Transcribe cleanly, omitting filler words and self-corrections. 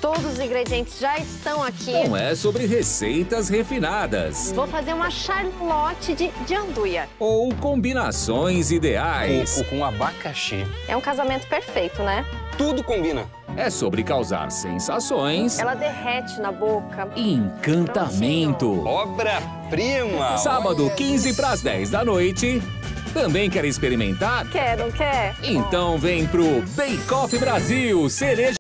Todos os ingredientes já estão aqui. Não é sobre receitas refinadas. Vou fazer uma charlotte de anduia. Ou combinações ideais. Coco com abacaxi. É um casamento perfeito, né? Tudo combina. É sobre causar sensações. Ela derrete na boca. E encantamento. Obra-prima. Sábado, 15 para as 10 da noite. Também quer experimentar? Quer, não quer? Então vem pro Bake Off Brasil Cereja.